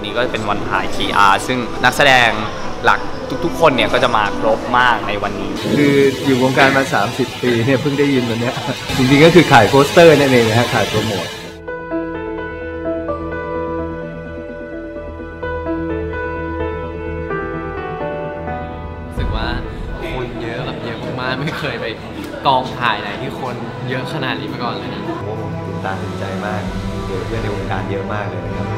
นี้ก็เป็นวันถ่าย TR ซึ่งนักแสดงหลักทุกๆคนเนี่ยก็จะมาครบมากในวันนี้คืออยู่วงการมา30 ปีเนี่ยเพิ่งได้ยินวันนี้จริงๆก็คือขายโปสเตอร์นั่นเองนะฮะขายโปรโมทรู้สึกว่าคนเยอะแบบเยอะมากไม่เคยไปกองถ่ายไหนที่คนเยอะขนาดนี้มาก่อนเลยนะผมตื่นตาตื่นใจมากเจอเพื่อนในวงการเยอะมากเลยนะครับ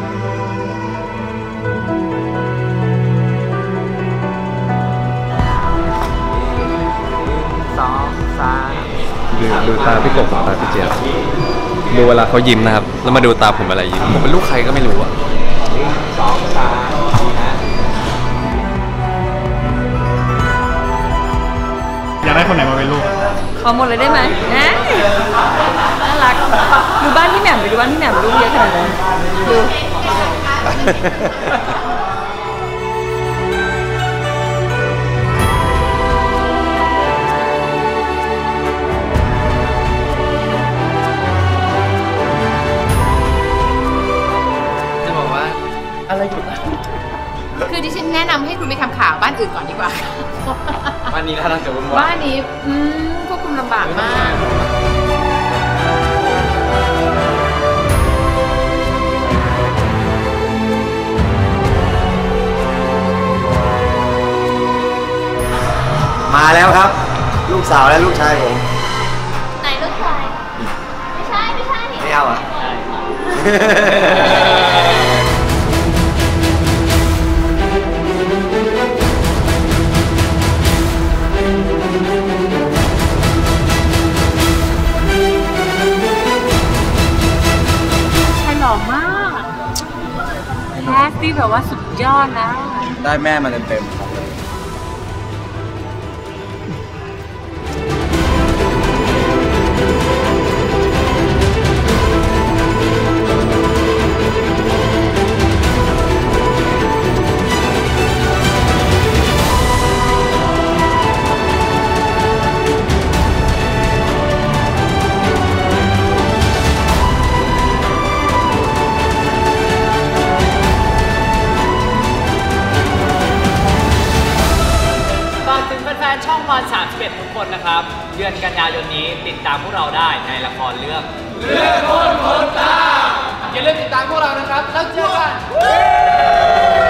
ดูตาพี่กบกับตาพี่เจี๊ยบดูเวลาเขายิ้มนะครับแล้วมาดูตาผมเวลายิ้มผมเป็นลูกใครก็ไม่รู้อะอยากได้คนไหนมาเป็นลูกขอหมดเลยได้ไหมน่ารักดูบ้านพี่แหม่มไปดูบ้านพี่แหม่มลูกเยอะขนาดนั้นดูคือดิฉันแนะนำให้คุณไปทำข่าวบ้านอื่นก่อนดีกว่าบ้านนี้ถ้าทางจะวุ่นวายบ้านนี้ควบคุมลำบากมากมาแล้วครับลูกสาวและลูกชายผมไหนลูกชายไม่ใช่ไม่เอาอ่ะแคสที่แบบว่าสุดยอดนะได้แม่มาเต็มช่องวัน31ทุกคนนะครับเดือนกันยายนนี้ติดตามพวกเราได้ในละครเรื่องคนตาอย่าลืมติดตามพวกเรานะครับแล้วเจอกัน